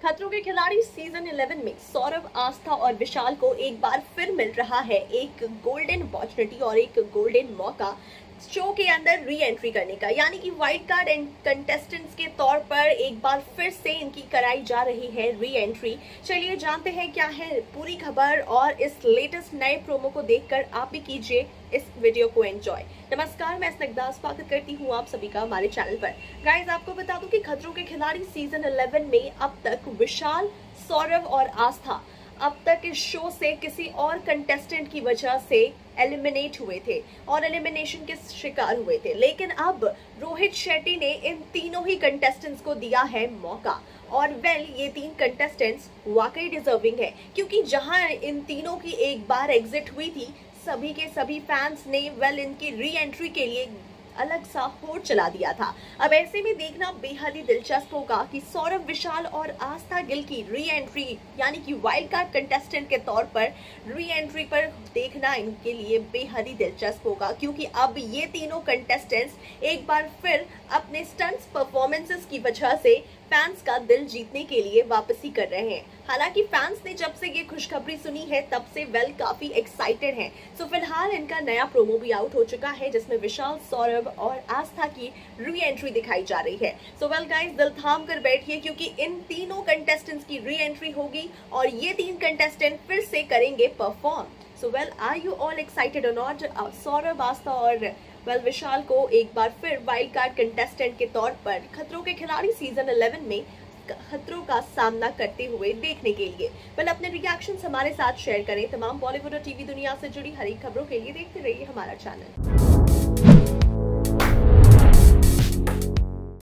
खतरों के खिलाड़ी सीजन 11 में सौरभ, आस्था और विशाल को एक बार फिर मिल रहा है एक गोल्डन अपॉर्चुनिटी और एक गोल्डन मौका शो के अंदर री एंट्री करने का, यानी कि वाइल्ड कार्ड एंड कंटेस्टेंट्स के तौर पर एक बार फिर से इनकी कराई जा रही है री एंट्री। चलिए जानते हैं क्या है पूरी खबर और इस लेटेस्ट नए प्रोमो को देखकर आप भी कीजिए इस वीडियो को एंजॉय। नमस्कार, मैं स्निग्धा स्वागत करती हूँ आप सभी का हमारे चैनल पर। गाइस, आपको बता दूं कि खतरों के खिलाड़ी सीजन 11 में अब तक विशाल, सौरभ और आस्था अब तक इस शो से किसी और कंटेस्टेंट की वजह से एलिमिनेट हुए थे और एलिमिनेशन के शिकार हुए थे, लेकिन अब रोहित शेट्टी ने इन तीनों ही कंटेस्टेंट्स को दिया है मौका। और ये तीन कंटेस्टेंट्स वाकई डिजर्विंग है, क्योंकि जहां इन तीनों की एक बार एग्जिट हुई थी, सभी के सभी फैंस ने इनकी री एंट्री के लिए अलग सा होड़ चला दिया था। अब ऐसे में देखना बेहद ही दिलचस्प होगा कि सौरभ, विशाल और आस्था गिल की री एंट्री, यानी कि वाइल्ड कार्ड कंटेस्टेंट के तौर पर री एंट्री पर देखना इनके लिए बेहद ही दिलचस्प होगा, क्योंकि अब ये तीनों कंटेस्टेंट्स एक बार फिर अपने स्टंट्स परफॉर्मेंसेस की वजह से फैंस का दिल जीतने के लिए वापसी कर रहे हैं। हालांकि फैंस ने जब से ये खुशखबरी सुनी है तब से काफी एक्साइटेड हैं। सो फिलहाल इनका नया प्रोमो भी आउट हो चुका है, जिसमें विशाल, सौरभ और आस्था की री एंट्री दिखाई जा रही है। सो गाइस, दिल थाम कर बैठिए, क्योंकि इन तीनों कंटेस्टेंट्स की री एंट्री होगी और ये तीन कंटेस्टेंट फिर से करेंगे perform. So are you all excited or not? Saurabh, Aastha और विशाल को एक बार फिर वाइल्ड कार्ड कंटेस्टेंट के तौर पर खतरों के खिलाड़ी सीजन 11 में खतरों का सामना करते हुए देखने के लिए अपने रिएक्शंस हमारे साथ शेयर करें। तमाम बॉलीवुड और टीवी दुनिया से जुड़ी हर एक खबरों के लिए देखते रहिए हमारा चैनल।